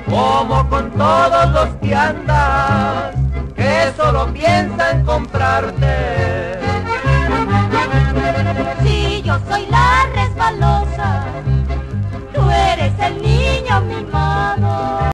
como con todos los que andas, que solo piensan comprarte.